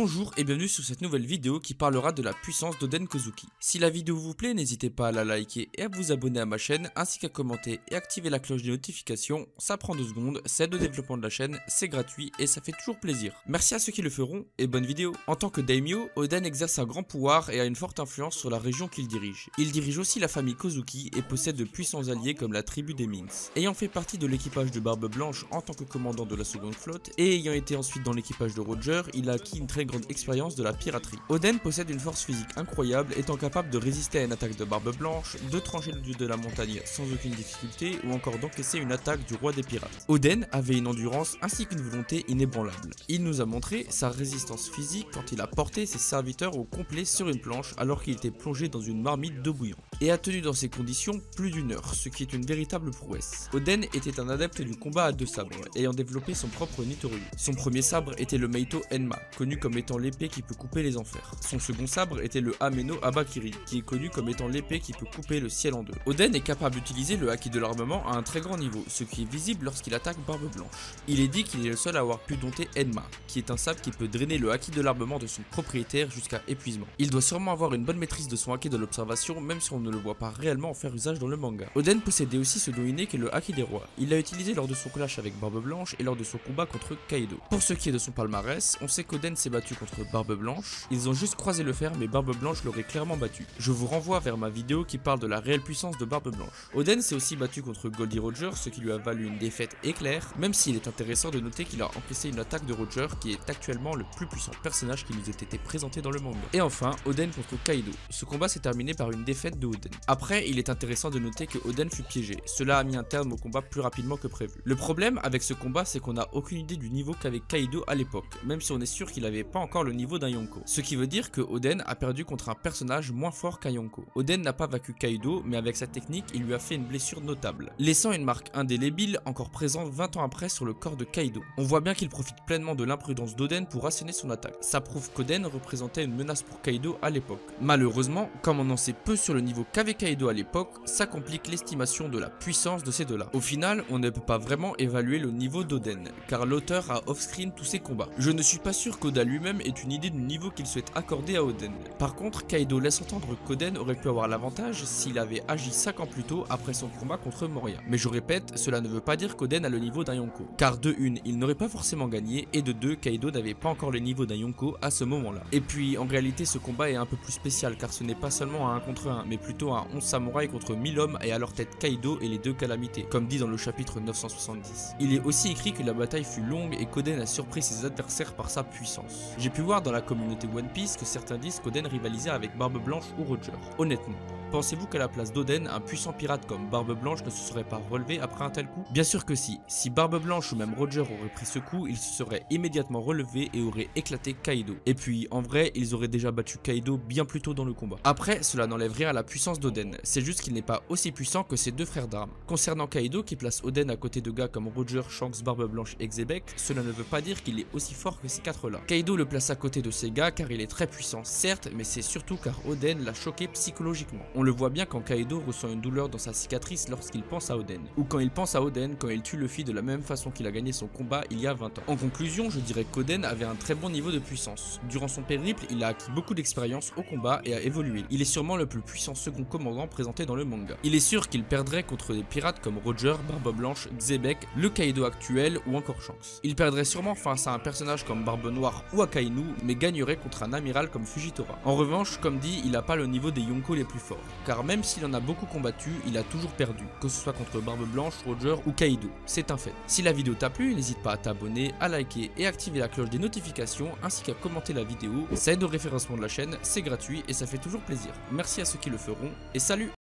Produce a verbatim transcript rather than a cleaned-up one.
Bonjour et bienvenue sur cette nouvelle vidéo qui parlera de la puissance d'Oden Kozuki. Si la vidéo vous plaît, n'hésitez pas à la liker et à vous abonner à ma chaîne, ainsi qu'à commenter et activer la cloche des notifications. Ça prend deux secondes, c'est le développement de la chaîne, c'est gratuit et ça fait toujours plaisir. Merci à ceux qui le feront et bonne vidéo. En tant que daimyo, Oden exerce un grand pouvoir et a une forte influence sur la région qu'il dirige. Il dirige aussi la famille Kozuki et possède de puissants alliés comme la tribu des Minks. Ayant fait partie de l'équipage de Barbe Blanche en tant que commandant de la seconde flotte et ayant été ensuite dans l'équipage de Roger, il a acquis une très grande expérience de la piraterie. Oden possède une force physique incroyable, étant capable de résister à une attaque de Barbe Blanche, de trancher le dieu de la montagne sans aucune difficulté ou encore d'encaisser une attaque du roi des pirates. Oden avait une endurance ainsi qu'une volonté inébranlable. Il nous a montré sa résistance physique quand il a porté ses serviteurs au complet sur une planche alors qu'il était plongé dans une marmite d'eau bouillante et a tenu dans ces conditions plus d'une heure, ce qui est une véritable prouesse. Oden était un adepte du combat à deux sabres, ayant développé son propre Nitoryu. Son premier sabre était le Meito Enma, connu comme étant l'épée qui peut couper les enfers. Son second sabre était le Ameno Abakiri, qui est connu comme étant l'épée qui peut couper le ciel en deux. Oden est capable d'utiliser le haki de l'armement à un très grand niveau, ce qui est visible lorsqu'il attaque Barbe Blanche. Il est dit qu'il est le seul à avoir pu dompter Enma, qui est un sabre qui peut drainer le haki de l'armement de son propriétaire jusqu'à épuisement. Il doit sûrement avoir une bonne maîtrise de son haki de l'observation, même si on ne le voit pas réellement en faire usage dans le manga. Oden possédait aussi ce don inné qu'est le haki des rois. Il l'a utilisé lors de son clash avec Barbe Blanche et lors de son combat contre Kaido. Pour ce qui est de son palmarès, on sait qu'Oden s'est battu contre Barbe Blanche, ils ont juste croisé le fer mais Barbe Blanche l'aurait clairement battu. Je vous renvoie vers ma vidéo qui parle de la réelle puissance de Barbe Blanche. Oden s'est aussi battu contre Goldie Roger, ce qui lui a valu une défaite éclair, même s'il est intéressant de noter qu'il a encaissé une attaque de Roger qui est actuellement le plus puissant personnage qui nous ait été présenté dans le manga. Et enfin, Oden contre Kaido. Ce combat s'est terminé par une défaite de Oden. Après, il est intéressant de noter que Oden fut piégé, cela a mis un terme au combat plus rapidement que prévu. Le problème avec ce combat, c'est qu'on n'a aucune idée du niveau qu'avait Kaido à l'époque, même si on est sûr qu'il avait pas encore le niveau d'un Yonko. Ce qui veut dire que Oden a perdu contre un personnage moins fort qu'un Yonko. Oden n'a pas vaincu Kaido, mais avec sa technique, il lui a fait une blessure notable, laissant une marque indélébile encore présente vingt ans après sur le corps de Kaido. On voit bien qu'il profite pleinement de l'imprudence d'Oden pour asséner son attaque. Ça prouve qu'Oden représentait une menace pour Kaido à l'époque. Malheureusement, comme on en sait peu sur le niveau qu'avait Kaido à l'époque, ça complique l'estimation de la puissance de ces deux-là. Au final, on ne peut pas vraiment évaluer le niveau d'Oden, car l'auteur a off-screen tous ses combats. Je ne suis pas sûr qu'Oda lui-même ait une idée du niveau qu'il souhaite accorder à Oden. Par contre, Kaido laisse entendre qu'Oden aurait pu avoir l'avantage s'il avait agi cinq ans plus tôt après son combat contre Moria. Mais je répète, cela ne veut pas dire qu'Oden a le niveau d'un Yonko, car de une, il n'aurait pas forcément gagné, et de deux, Kaido n'avait pas encore le niveau d'un Yonko à ce moment-là. Et puis, en réalité, ce combat est un peu plus spécial, car ce n'est pas seulement un contre un, mais plutôt un onze samouraïs contre mille hommes et à leur tête Kaido et les deux calamités, comme dit dans le chapitre neuf cent soixante-dix. Il est aussi écrit que la bataille fut longue et qu'Oden a surpris ses adversaires par sa puissance. J'ai pu voir dans la communauté One Piece que certains disent qu'Oden rivalisait avec Barbe Blanche ou Roger. Honnêtement, pensez-vous qu'à la place d'Oden, un puissant pirate comme Barbe Blanche ne se serait pas relevé après un tel coup? Bien sûr que si. Si Barbe Blanche ou même Roger aurait pris ce coup, il se serait immédiatement relevé et aurait éclaté Kaido. Et puis, en vrai, ils auraient déjà battu Kaido bien plus tôt dans le combat. Après, cela n'enlève rien à la puissance d'Oden. C'est juste qu'il n'est pas aussi puissant que ses deux frères d'armes. Concernant Kaido, qui place Oden à côté de gars comme Roger, Shanks, Barbe Blanche et Xebec, cela ne veut pas dire qu'il est aussi fort que ces quatre-là. Kaido le place à côté de ces gars car il est très puissant, certes, mais c'est surtout car Oden l'a choqué psychologiquement. On le voit bien quand Kaido ressent une douleur dans sa cicatrice lorsqu'il pense à Oden, ou quand il pense à Oden quand il tue Luffy de la même façon qu'il a gagné son combat il y a vingt ans. En conclusion, je dirais qu'Oden avait un très bon niveau de puissance. Durant son périple, il a acquis beaucoup d'expérience au combat et a évolué. Il est sûrement le plus puissant second commandant présenté dans le manga. Il est sûr qu'il perdrait contre des pirates comme Roger, Barbe Blanche, Xebec, le Kaido actuel ou encore Shanks. Il perdrait sûrement face à un personnage comme Barbe Noire ou Akainu, mais gagnerait contre un amiral comme Fujitora. En revanche, comme dit, il n'a pas le niveau des Yonko les plus forts, car même s'il en a beaucoup combattu, il a toujours perdu, que ce soit contre Barbe Blanche, Roger ou Kaido. C'est un fait. Si la vidéo t'a plu, n'hésite pas à t'abonner, à liker et activer la cloche des notifications, ainsi qu'à commenter la vidéo. Ça aide au référencement de la chaîne, c'est gratuit et ça fait toujours plaisir. Merci à ceux qui le feront, et salut!